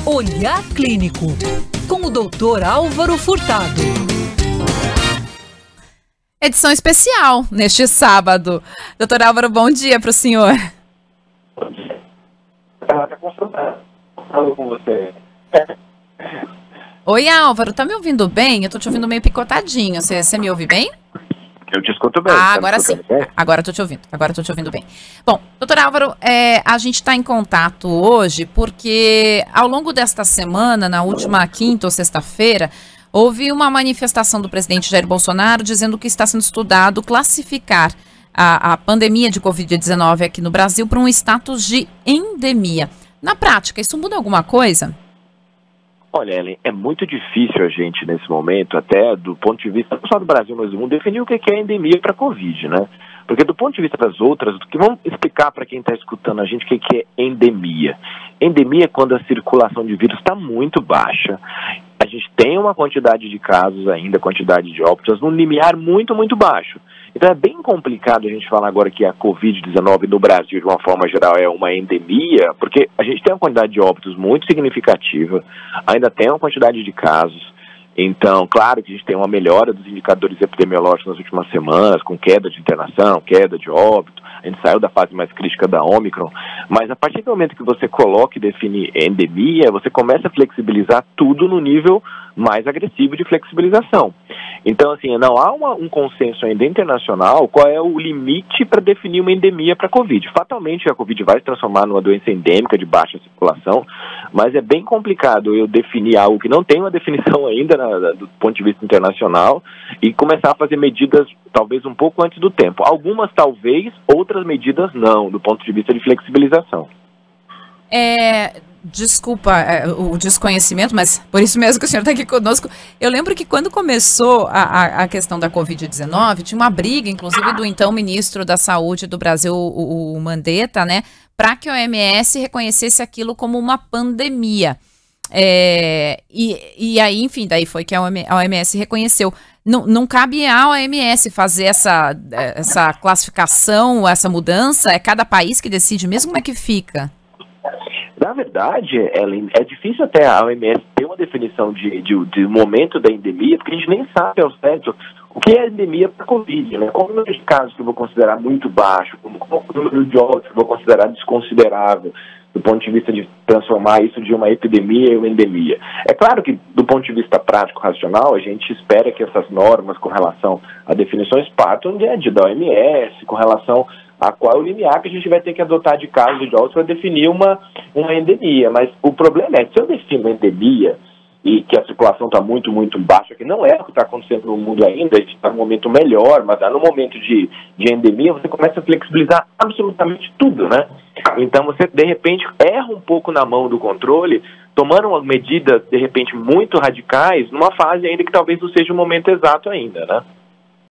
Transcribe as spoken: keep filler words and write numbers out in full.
Olhar Clínico, com o doutor Álvaro Furtado. Edição especial neste sábado. doutor Álvaro, bom dia para o senhor. Bom dia. Ela está consultando com você. Oi, Álvaro, tá me ouvindo bem? Eu tô te ouvindo meio picotadinho. Você, você me ouve bem? Eu te escuto bem. Ah, tá agora sim. Bem? Agora eu tô te ouvindo. Agora eu tô te ouvindo bem. Bom, doutor Álvaro, é, a gente está em contato hoje porque ao longo desta semana, na última quinta ou sexta-feira, houve uma manifestação do presidente Jair Bolsonaro dizendo que está sendo estudado classificar a, a pandemia de covid dezenove aqui no Brasil para um status de endemia. Na prática, isso muda alguma coisa? Olha, Ellen, é muito difícil a gente, nesse momento, até do ponto de vista, não só do Brasil, mas do mundo, definir o que é endemia para a Covid, né? Porque do ponto de vista das outras, que vamos explicar para quem está escutando a gente o que é endemia. Endemia é quando a circulação de vírus está muito baixa. A gente tem uma quantidade de casos ainda, quantidade de óbitos, num limiar muito, muito baixo. Então é bem complicado a gente falar agora que a covid dezenove no Brasil, de uma forma geral, é uma endemia, porque a gente tem uma quantidade de óbitos muito significativa, ainda tem uma quantidade de casos. Então, claro que a gente tem uma melhora dos indicadores epidemiológicos nas últimas semanas, com queda de internação, queda de óbito, a gente saiu da fase mais crítica da Ômicron, mas a partir do momento que você coloca e define endemia, você começa a flexibilizar tudo no nível mais agressivo de flexibilização. Então, assim, não há uma, um consenso ainda internacional qual é o limite para definir uma endemia para a Covid. Fatalmente, a Covid vai se transformar numa doença endêmica de baixa circulação, mas é bem complicado eu definir algo que não tem uma definição ainda na, do ponto de vista internacional e começar a fazer medidas talvez um pouco antes do tempo. Algumas talvez, outras medidas não, do ponto de vista de flexibilização. É... Desculpa é, o desconhecimento, mas por isso mesmo que o senhor está aqui conosco. Eu lembro que quando começou a, a, a questão da covid dezenove, tinha uma briga, inclusive, do então ministro da Saúde do Brasil, o, o Mandetta, né, para que a O M S reconhecesse aquilo como uma pandemia. É, e, e aí, enfim, daí foi que a O M S reconheceu. Não, não cabe à O M S fazer essa, essa classificação, essa mudança? É cada país que decide mesmo? Como é que fica? Na verdade, Ellen, é difícil até a O M S ter uma definição de, de, de momento da endemia, porque a gente nem sabe ao certo o que é endemia para a Covid, né? Qual o número de casos que eu vou considerar muito baixo, qual o número de óbitos que eu vou considerar desconsiderável, do ponto de vista de transformar isso de uma epidemia em uma endemia. É claro que, do ponto de vista prático, racional, a gente espera que essas normas com relação a definições partam de, de, da O M S, com relação a qual é o limiar que a gente vai ter que adotar de casos de óbitos para definir uma, uma endemia. Mas o problema é que se eu defino uma endemia e que a circulação está muito, muito baixa, que não é o que está acontecendo no mundo ainda, a gente está num momento melhor, mas no momento de, de endemia você começa a flexibilizar absolutamente tudo, né? Então você, de repente, erra um pouco na mão do controle, tomando uma medidas, de repente, muito radicais, numa fase ainda que talvez não seja o momento exato ainda, né?